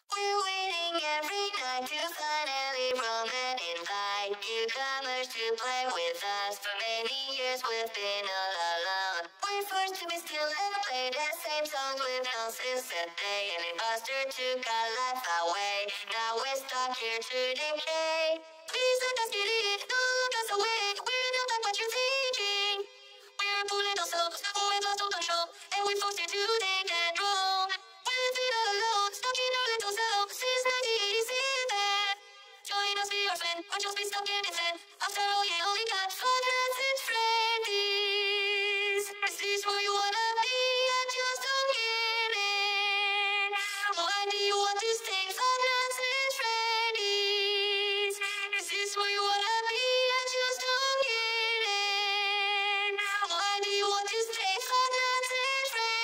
We're waiting every night to finally run and invite newcomers to play with us. For many years we've been all alone. We're forced to be still and play the same songs with nonsense that day. An imposter took our life away. Now we're stuck here to decay. Please let us get it, don't look us away. We're not like what you're thinking. We're pulling ourselves, we've lost all control, and we're forced to think and roll. We've been all alone, stuck in our little selves since 1987. Join us, be our friend, or just be stuck in it. After all, you only got 5 nights and Freddy's. Is this where you wanna be? I just don't get it. Why do you want to stay 5 nights and Freddy's? Is this where you wanna be? I just don't get it. Why do you want to stay 5 nights and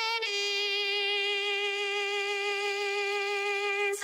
Freddy's?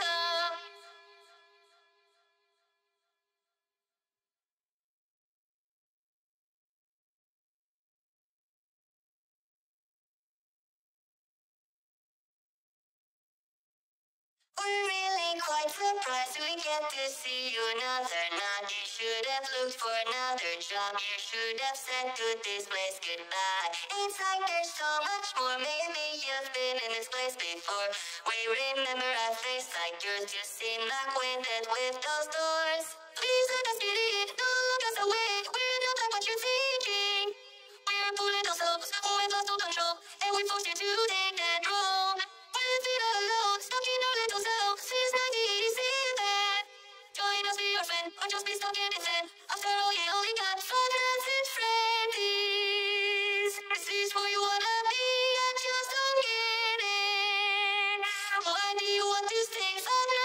We're really quite surprised we get to see you another night. You should have looked for another job. You should have said to this place goodbye. It's like there's so much more. Maybe you've been in this place before. We remember a face like yours. You seem acquainted with those doors. Please let us get it. Don't look us away. We're not like what you're thinking. We're pulling ourselves. We've lost all control. And we're forced to think and roll. We've been all alone, stuck in our little selves since 1987. Join us, be your friend, or just be stuck in it then. After all, you only got 5 nights and Freddy's. Is this where you wanna be? I just don't get it. Why do you want to stay 5 nights?